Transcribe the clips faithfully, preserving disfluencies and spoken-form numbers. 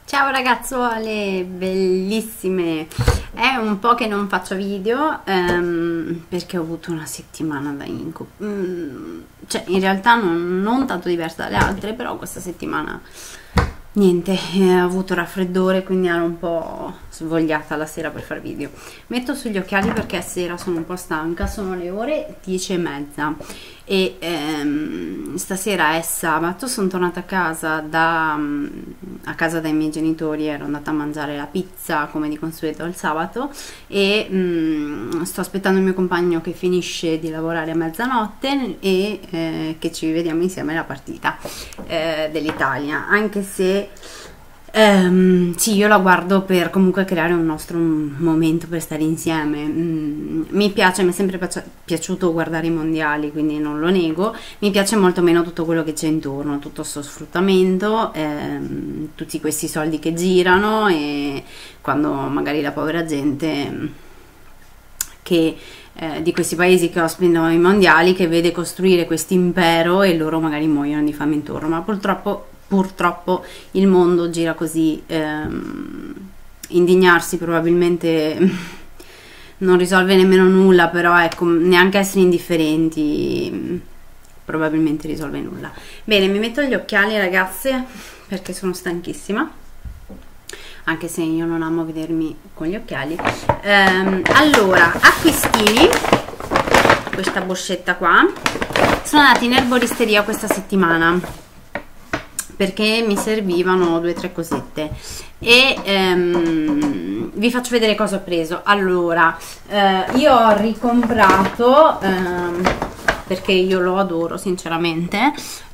Ciao ragazzuole, bellissime! È un po' che non faccio video ehm, perché ho avuto una settimana da incubo. Mm, cioè, in realtà non, non tanto diversa dalle altre, però questa settimana niente, eh, ho avuto raffreddore, quindi ero un po' svogliata la sera per fare video. Metto sugli occhiali perché sera sono un po' stanca, sono le ore dieci e mezza e ehm, stasera è sabato, sono tornata a casa da a casa dai miei genitori, ero andata a mangiare la pizza come di consueto il sabato e mh, sto aspettando il mio compagno che finisce di lavorare a mezzanotte e eh, che ci vediamo insieme alla partita eh, dell'Italia, anche se Um, sì, io la guardo per comunque creare un nostro momento per stare insieme. Mm, mi piace, mi è sempre piaciuto guardare i mondiali, quindi non lo nego. Mi piace molto meno tutto quello che c'è intorno, tutto questo sfruttamento, ehm, tutti questi soldi che girano e quando magari la povera gente che eh, di questi paesi che ospitano i mondiali, che vede costruire questo impero e loro magari muoiono di fame intorno, ma purtroppo purtroppo il mondo gira così. ehm, indignarsi probabilmente non risolve nemmeno nulla, però ecco, neanche essere indifferenti probabilmente risolve nulla. Bene, mi metto gli occhiali ragazze perché sono stanchissima, anche se io non amo vedermi con gli occhiali. ehm, allora, acquistini, questa borsetta qua, sono andata in erboristeria questa settimana perché mi servivano due o tre cosette e ehm, vi faccio vedere cosa ho preso. Allora, eh, io ho ricomprato ehm, perché io lo adoro sinceramente,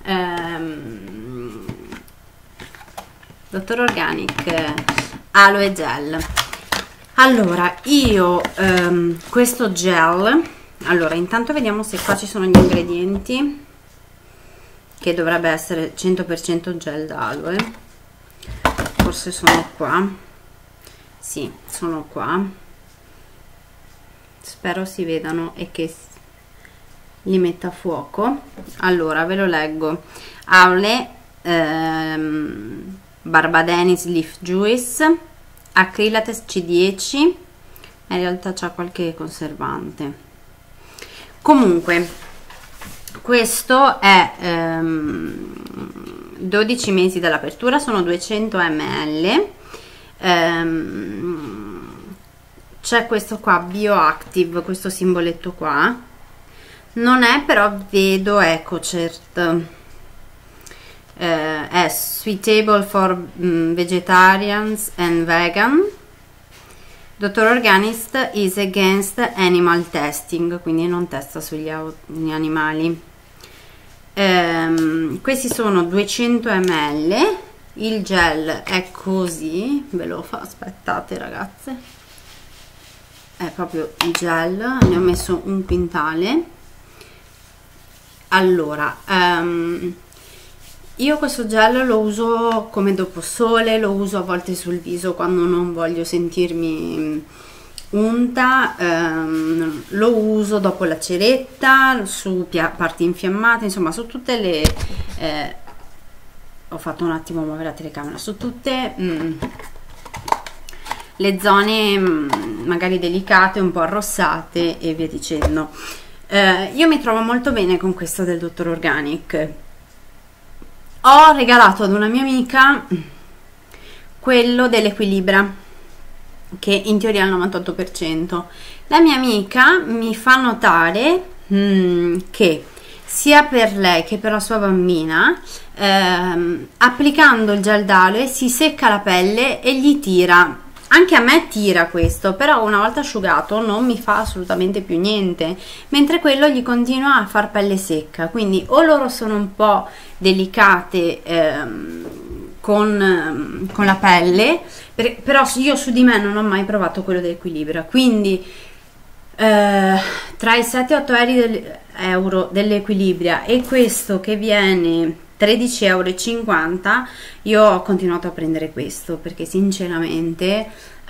ehm, Doctor Organic Aloe Gel. Allora, io ehm, questo gel, allora intanto vediamo se qua ci sono gli ingredienti, che dovrebbe essere cento per cento gel d'aloe. Forse sono qua, sì, sono qua, spero si vedano e che li metta a fuoco. Allora ve lo leggo: Aloe, ehm, Barbadenis Leaf Juice, Acrylates C dieci, in realtà c'ha qualche conservante. Comunque questo è ehm, dodici mesi dall'apertura, sono duecento millilitri. ehm, c'è questo qua Bioactive, questo simboletto qua non è, però vedo EcoCert, eh, è suitable for um, vegetarians and vegan. Doctor Organic is against animal testing, quindi non testa sugli animali. Ehm, questi sono duecento millilitri, il gel è così, ve lo fa, aspettate ragazze, è proprio il gel, ne ho messo un quintale. Allora, um, io questo gel lo uso come doposole, lo uso a volte sul viso quando non voglio sentirmi unta, ehm, lo uso dopo la ceretta, su parti infiammate, insomma su tutte le... Eh, ho fatto un attimo muovere la telecamera, su tutte mh, le zone mh, magari delicate, un po' arrossate e via dicendo. Eh, io mi trovo molto bene con questo del Doctor Organic. Ho regalato ad una mia amica quello dell'Equilibra, che in teoria è al novantotto per cento. La mia amica mi fa notare hmm, che sia per lei che per la sua bambina, ehm, applicando il gel d'aloe si secca la pelle e gli tira. Anche a me tira questo, però una volta asciugato non mi fa assolutamente più niente, mentre quello gli continua a far pelle secca. Quindi o loro sono un po' delicate ehm, con, ehm, con la pelle, per, però io su di me non ho mai provato quello dell'Equilibra, quindi eh, tra i sette otto euro dell'Equilibria e questo che viene tredici e cinquanta euro, io ho continuato a prendere questo perché sinceramente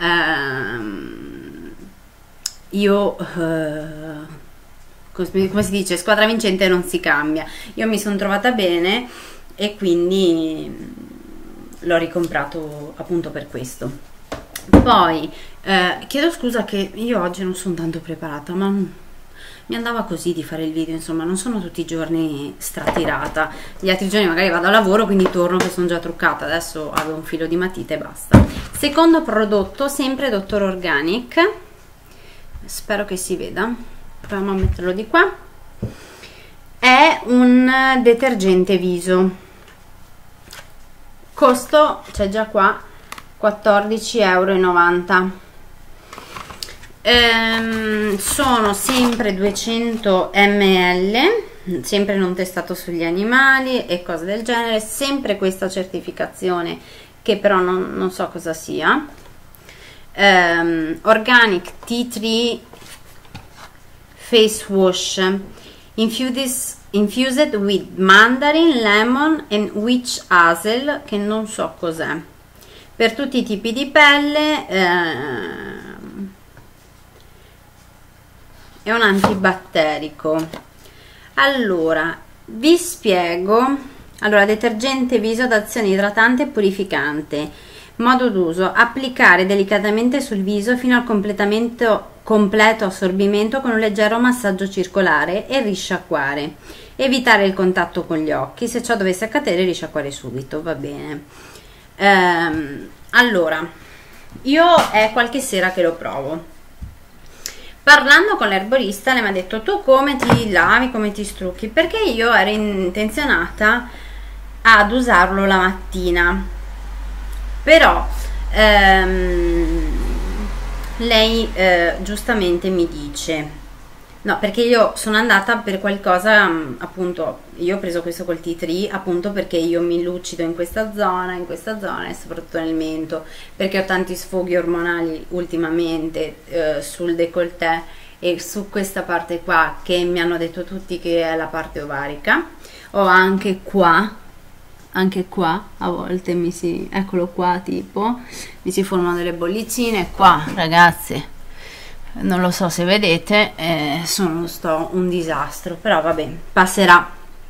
ehm, io eh, come si dice, squadra vincente non si cambia. Io mi sono trovata bene e quindi l'ho ricomprato appunto per questo. Poi eh, chiedo scusa che io oggi non sono tanto preparata, ma mi andava così di fare il video, insomma non sono tutti i giorni stratirata, gli altri giorni magari vado a lavoro quindi torno che sono già truccata, adesso avevo un filo di matita e basta. Secondo prodotto, sempre Dottor Organic, spero che si veda, proviamo a metterlo di qua, è un detergente viso, costo, c'è già qua, quattordici e novanta euro. Ehm, sono sempre duecento millilitri, sempre non testato sugli animali e cose del genere, sempre questa certificazione che però non, non so cosa sia. Ehm, Organic Tea Tree Face Wash infused, infused with mandarin, lemon and witch hazel, che non so cos'è, per tutti i tipi di pelle. eh, è un antibatterico. Allora vi spiego. Allora, detergente viso ad azione idratante e purificante, modo d'uso: applicare delicatamente sul viso fino al completamento, completo assorbimento con un leggero massaggio circolare e risciacquare, evitare il contatto con gli occhi, se ciò dovesse accadere risciacquare subito, va bene. Ehm, allora io è qualche sera che lo provo. Parlando con l'erborista, lei mi ha detto: tu come ti lavi, come ti strucchi? Perché io ero intenzionata ad usarlo la mattina, però ehm, lei eh, giustamente mi dice no, perché io sono andata per qualcosa, appunto io ho preso questo col tea tree appunto perché io mi lucido in questa zona, in questa zona e soprattutto nel mento, perché ho tanti sfoghi ormonali ultimamente eh, sul décolleté e su questa parte qua, che mi hanno detto tutti che è la parte ovarica. Ho anche qua, anche qua a volte mi si, eccolo qua, tipo mi si formano delle bollicine qua, ragazzi. Non lo so se vedete, eh, sono sto un disastro, però vabbè, passerà.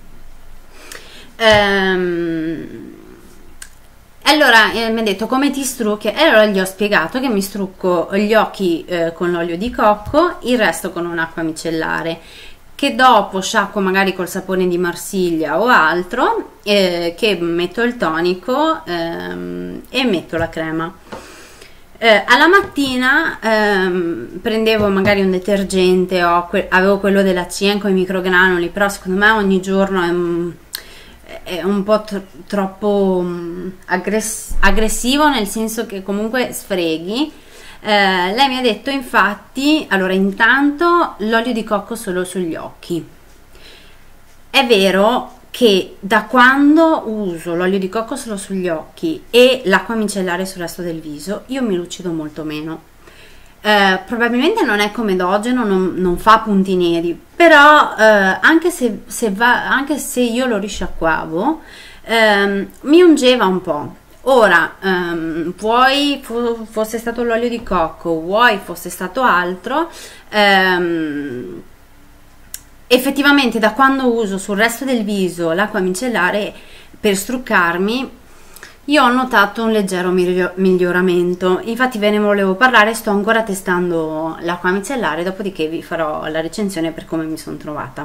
Ehm, allora eh, mi ha detto: come ti strucchi? E allora gli ho spiegato che mi strucco gli occhi eh, con l'olio di cocco, il resto con un'acqua micellare, che dopo sciacquo magari col sapone di Marsiglia o altro, eh, che metto il tonico ehm, e metto la crema. Eh, alla mattina ehm, prendevo magari un detergente, o que avevo quello della Cien con i microgranuli, però secondo me ogni giorno è un, è un po' tr troppo um, aggress aggressivo, nel senso che comunque sfreghi. Eh, lei mi ha detto infatti, allora intanto l'olio di cocco solo sugli occhi. È vero che da quando uso l'olio di cocco solo sugli occhi e l'acqua micellare sul resto del viso, io mi lucido molto meno. Eh, probabilmente non è comedogeno, non, non fa punti neri, però eh, anche, se, se va, anche se io lo risciacquavo, ehm, mi ungeva un po'. Ora, ehm, vuoi fo fosse stato l'olio di cocco, vuoi fosse stato altro, ehm, effettivamente da quando uso sul resto del viso l'acqua micellare per struccarmi, io ho notato un leggero miglioramento. Infatti ve ne volevo parlare, sto ancora testando l'acqua micellare, dopodiché vi farò la recensione per come mi sono trovata.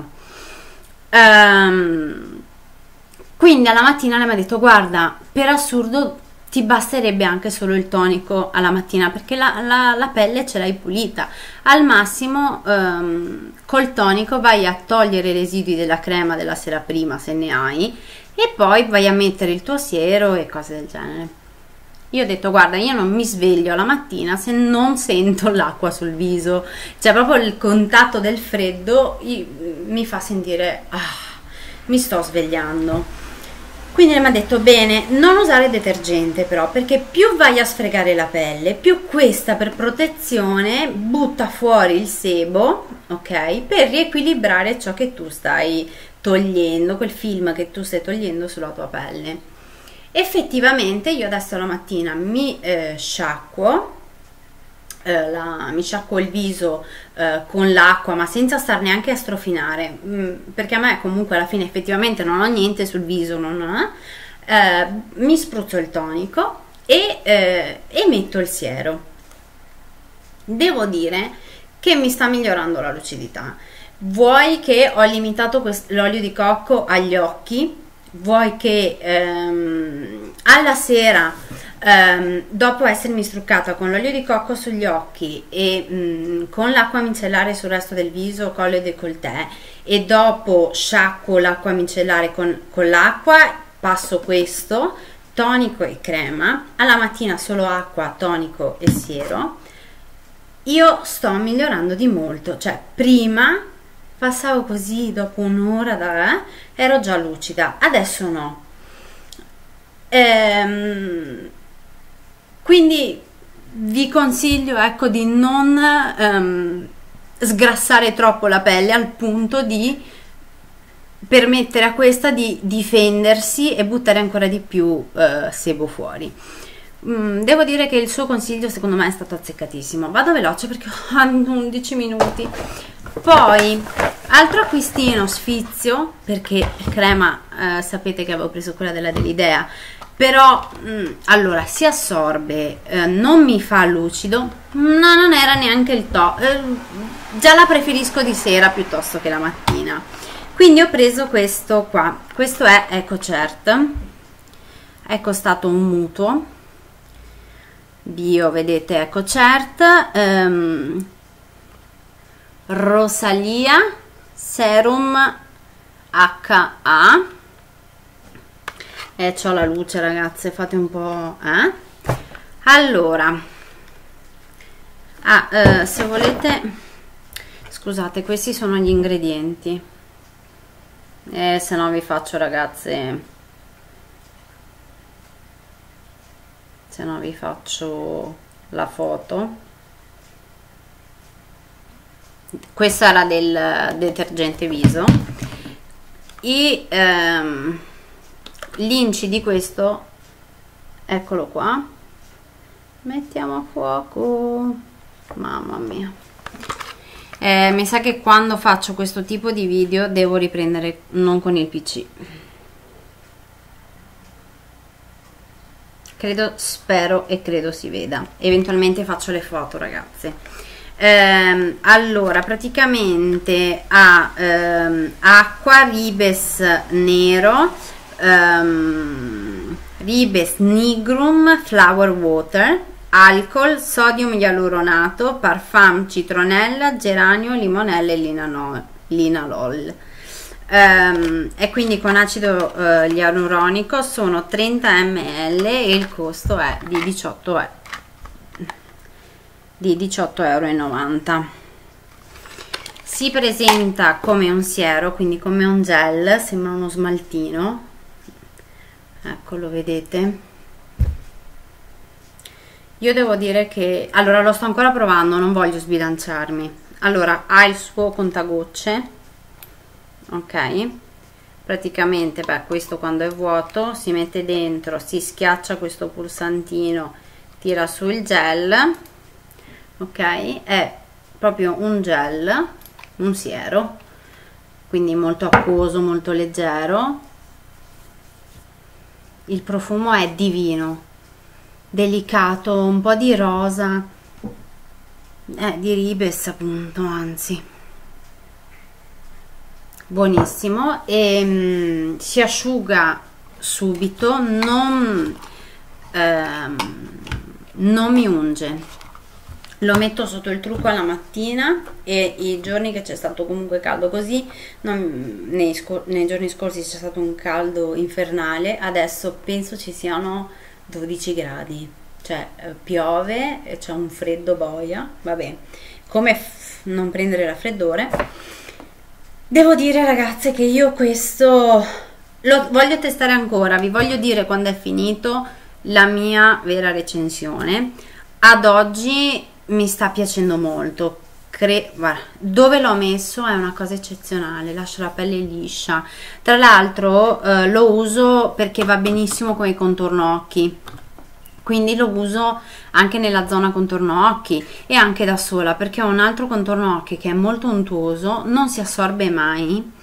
Ehm, quindi alla mattina lei mi ha detto: guarda, per assurdo ti basterebbe anche solo il tonico alla mattina, perché la, la, la pelle ce l'hai pulita. Al massimo ehm, col tonico vai a togliere i residui della crema della sera prima, se ne hai, e poi vai a mettere il tuo siero e cose del genere. Io ho detto: guarda, io non mi sveglio la mattina se non sento l'acqua sul viso, cioè proprio il contatto del freddo mi fa sentire ah, mi sto svegliando. Quindi lei mi ha detto: bene, non usare detergente però, perché più vai a sfregare la pelle, più questa per protezione butta fuori il sebo, ok? Per riequilibrare ciò che tu stai togliendo, quel film che tu stai togliendo sulla tua pelle. Effettivamente io adesso la mattina mi eh, sciacquo, eh, la, mi sciacquo il viso eh, con l'acqua, ma senza star neanche a strofinare, mh, perché a me comunque alla fine effettivamente non ho niente sul viso, non, eh, mi spruzzo il tonico e, eh, e metto il siero. Devo dire che mi sta migliorando la lucidità. Vuoi che ho limitato l'olio di cocco agli occhi, vuoi che ehm, alla sera, ehm, dopo essermi struccata con l'olio di cocco sugli occhi e mh, con l'acqua micellare sul resto del viso, collo e décolleté, e dopo sciacquo l'acqua micellare con, con l'acqua, passo questo, tonico e crema, alla mattina solo acqua, tonico e siero, io sto migliorando di molto. Cioè prima passavo così, dopo un'ora da eh, ero già lucida, adesso no. Ehm, quindi vi consiglio, ecco, di non ehm, sgrassare troppo la pelle al punto di permettere a questa di difendersi e buttare ancora di più eh, sebo fuori. Mm, devo dire che il suo consiglio secondo me è stato azzeccatissimo. Vado veloce perché ho undici minuti. Poi altro acquistino sfizio, perché crema eh, sapete che avevo preso quella della dell'Idea, però mh, allora si assorbe, eh, non mi fa lucido, no, non era neanche il top, eh, già la preferisco di sera piuttosto che la mattina, quindi ho preso questo qua. Questo è EcoCert, è costato un mutuo bio, vedete, EcoCert, ehm, Rosalia Serum H A, e eh, c'ho la luce ragazze, fate un po' eh? Allora ah, eh, se volete, scusate, questi sono gli ingredienti, eh, se no vi faccio ragazze, se no vi faccio la foto. Questo era del detergente viso. I ehm, l'inci di questo, eccolo qua, mettiamo a fuoco, mamma mia, eh, mi sa che quando faccio questo tipo di video devo riprendere non con il P C, credo, spero e credo si veda, eventualmente faccio le foto ragazze. Eh, allora praticamente ha ehm, acqua, ribes nero, ehm, ribes nigrum, flower water, alcol, sodium ialuronato, parfum citronella, geranio, limonella e linanol, linalol. Um, e quindi con acido uh, ialuronico, sono trenta millilitri e il costo è di diciotto euro. Di diciotto e novanta euro. Si presenta come un siero, quindi come un gel, sembra uno smaltino, ecco, lo vedete. Io devo dire che, allora, lo sto ancora provando, non voglio sbilanciarmi. Allora, ha il suo contagocce, ok, praticamente, beh, questo quando è vuoto si mette dentro, si schiaccia questo pulsantino, tira su il gel, ok, è proprio un gel, un siero, quindi molto acquoso, molto leggero. Il profumo è divino, delicato, un po' di rosa, eh, di ribes appunto, anzi buonissimo, e mm, si asciuga subito, non, ehm, non mi unge. Lo metto sotto il trucco alla mattina e i giorni che c'è stato comunque caldo così, non, nei, scor nei giorni scorsi c'è stato un caldo infernale, adesso penso ci siano dodici gradi, cioè eh, piove e c'è un freddo boia, vabbè, come non prendere raffreddore. Devo dire ragazze che io questo lo voglio testare ancora, vi voglio dire quando è finito la mia vera recensione. Ad oggi mi sta piacendo molto, Cre guarda, dove l'ho messo è una cosa eccezionale, lascia la pelle liscia, tra l'altro eh, lo uso perché va benissimo con i contorno occhi, quindi lo uso anche nella zona contorno occhi e anche da sola, perché ho un altro contorno occhi che è molto untuoso, non si assorbe mai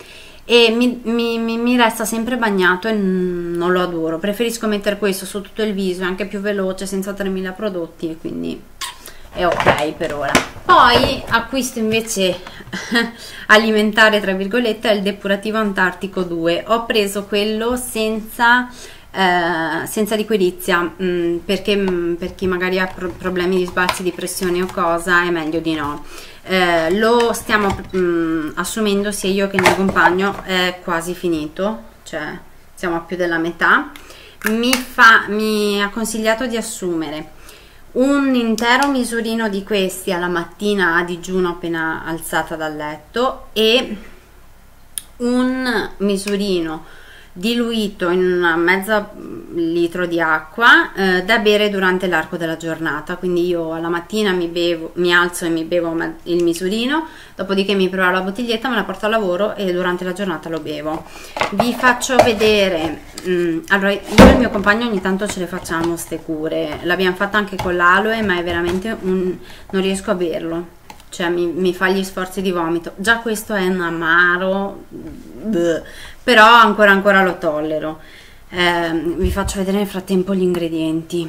e mi, mi, mi, mi resta sempre bagnato e non lo adoro. Preferisco mettere questo su tutto il viso, è anche più veloce, senza tremila prodotti, e quindi è ok per ora. Poi acquisto invece alimentare tra virgolette è il depurativo Antartico due. Ho preso quello senza eh, senza liquirizia, mh, perché mh, per chi magari ha pro problemi di sbalzi di pressione o cosa è meglio di no. Eh, lo stiamo mh, assumendo sia io che il mio compagno, è quasi finito, cioè siamo a più della metà. Mi, fa, mi ha consigliato di assumere un intero misurino di questi alla mattina a digiuno appena alzata dal letto e un misurino diluito in una mezza litro di acqua eh, da bere durante l'arco della giornata. Quindi io alla mattina mi bevo, mi alzo e mi bevo il misurino, dopodiché mi preparo la bottiglietta, me la porto al lavoro e durante la giornata lo bevo. Vi faccio vedere, mh, allora io e il mio compagno ogni tanto ce le facciamo ste cure, l'abbiamo fatta anche con l'aloe, ma è veramente un, non riesco a berlo, cioè mi, mi fa gli sforzi di vomito. Già questo è un amaro, bleh, però ancora ancora lo tollero. Eh, vi faccio vedere nel frattempo gli ingredienti.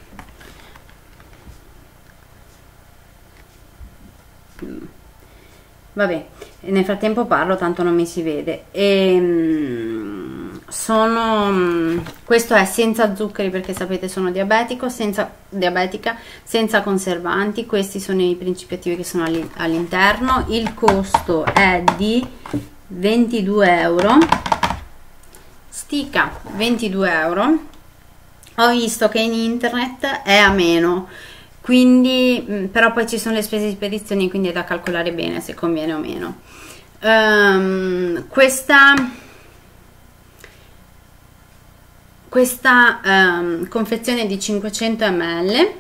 Vabbè, nel frattempo parlo, tanto non mi si vede. E, sono, questo è senza zuccheri perché sapete sono diabetico, senza diabetica, senza conservanti. Questi sono i principi attivi che sono all'interno. Il costo è di ventidue euro, stica ventidue euro. Ho visto che in internet è a meno, quindi però poi ci sono le spese di spedizione, quindi è da calcolare bene se conviene o meno. Um, questa questa um, confezione di cinquecento millilitri.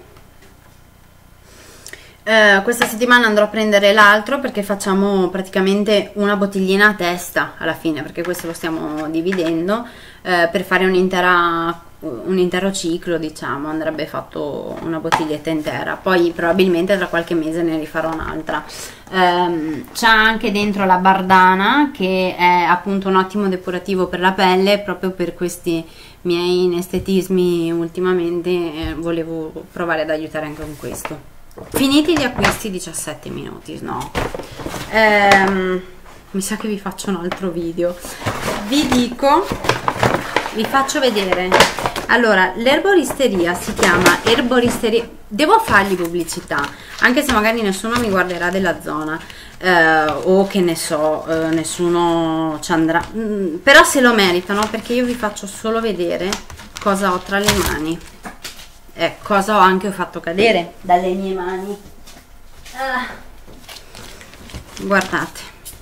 Uh, questa settimana andrò a prendere l'altro perché facciamo praticamente una bottiglina a testa alla fine, perché questo lo stiamo dividendo uh, per fare un'intera un intero ciclo, diciamo, andrebbe fatto una bottiglietta intera, poi probabilmente tra qualche mese ne rifarò un'altra. Um, c'è anche dentro la Bardana, che è appunto un ottimo depurativo per la pelle, proprio per questi miei inestetismi ultimamente eh, volevo provare ad aiutare anche con questo. Finiti gli acquisti, diciassette minuti, no, ehm, mi sa che vi faccio un altro video. Vi dico, vi faccio vedere. Allora, l'erboristeria si chiama Erboristeria, devo fargli pubblicità anche se magari nessuno mi guarderà della zona, eh, o che ne so, eh, nessuno ci andrà, mm, però se lo meritano, perché io vi faccio solo vedere cosa ho tra le mani. Eh, cosa ho anche fatto cadere dalle mie mani. Ah. Guardate,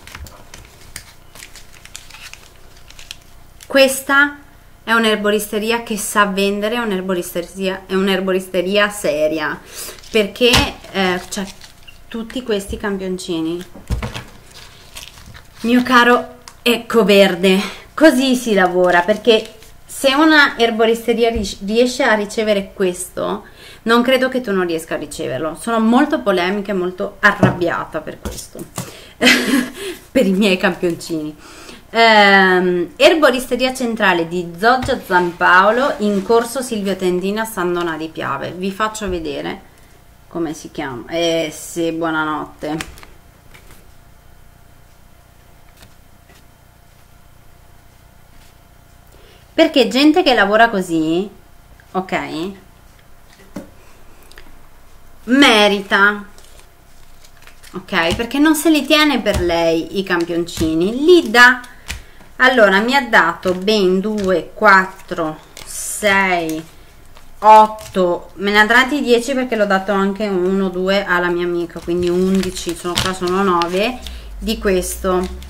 questa è un'erboristeria che sa vendere, è un'erboristeria, è un'erboristeria seria, perché eh, c'è tutti questi campioncini. Mio caro Ecoverde, così si lavora, perché se una erboristeria riesce a ricevere questo, non credo che tu non riesca a riceverlo. Sono molto polemica e molto arrabbiata per questo, per i miei campioncini. Um, erboristeria centrale di Zoggia San Paolo, in corso Silvio Tendina, San Donà di Piave. Vi faccio vedere come si chiama. Eh sì, buonanotte. Perché gente che lavora così, ok, merita, ok, perché non se li tiene per lei i campioncini, li dà. Allora mi ha dato ben due, quattro, sei, otto, me ne ha dati dieci perché l'ho dato anche uno, due alla mia amica, quindi undici, sono qua, sono nove di questo.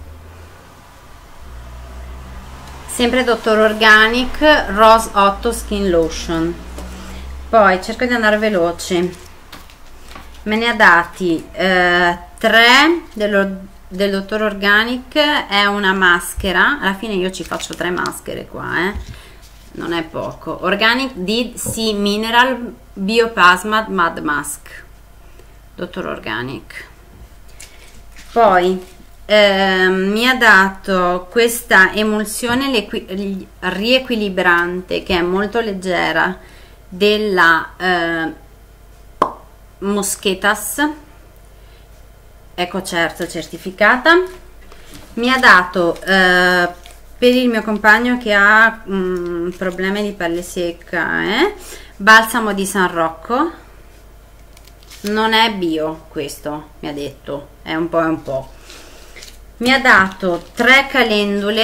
Sempre Dottor Organic Rose otto Skin Lotion. Poi cerco di andare veloce, me ne ha dati eh, tre dello, del Dottor Organic, è una maschera, alla fine io ci faccio tre maschere qua, eh. Non è poco. Organic D C Mineral Bioplasma Mud Mask, Dottor Organic. Poi eh, mi ha dato questa emulsione riequilibrante che è molto leggera della eh, Mosquetas, ecco, certo, certificata. Mi ha dato eh, per il mio compagno che ha mm, problemi di pelle secca, eh, balsamo di San Rocco, non è bio questo, mi ha detto, è un po' e un po'. Mi ha dato tre calendule,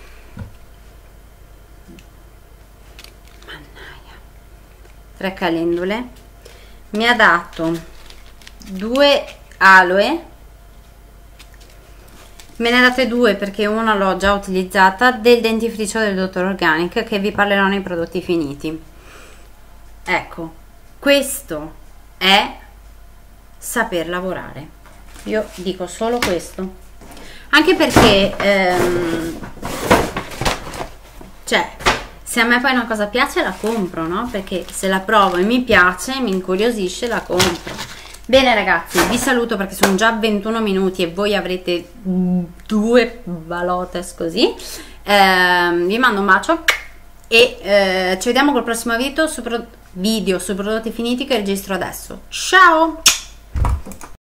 mannaia, tre calendule, mi ha dato due aloe, me ne date due perché una l'ho già utilizzata, del dentifricio del Dottor Organic, che vi parlerò nei prodotti finiti. Ecco, questo è saper lavorare, io dico solo questo, anche perché ehm, cioè, se a me poi una cosa piace la compro, no? Perché se la provo e mi piace, mi incuriosisce, la compro. Bene ragazzi, vi saluto perché sono già ventuno minuti e voi avrete due balotes così. Eh, vi mando un bacio e eh, ci vediamo col prossimo video su, video su prodotti finiti che registro adesso. Ciao!